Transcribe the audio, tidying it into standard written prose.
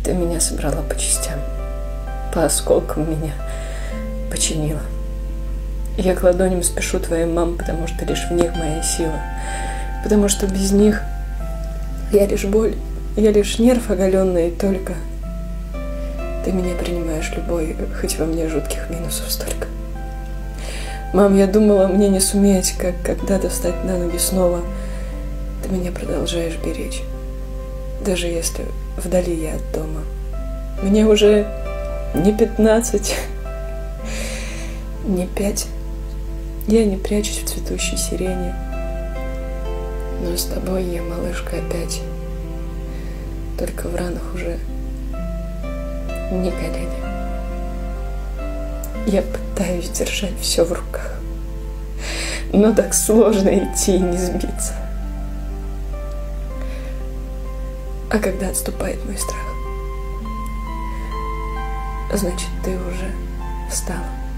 Ты меня собрала по частям, по осколкам меня починила. Я к ладоням спешу твоим мам, потому что лишь в них моя сила. Потому что без них я лишь боль, я лишь нерв оголенный, и только ты меня принимаешь любой, хоть во мне жутких минусов столько. Мам, я думала, мне не суметь, как когда-то встать на ноги снова. Ты меня продолжаешь беречь, даже если вдали я от дома. Мне уже не 15, не 5. Я не прячусь в цветущей сирене. Но с тобой я, малышка, опять. Только в ранах уже не колени. Я пытаюсь держать все в руках, но так сложно идти и не сбиться. А когда отступает мой страх, значит, ты уже встала.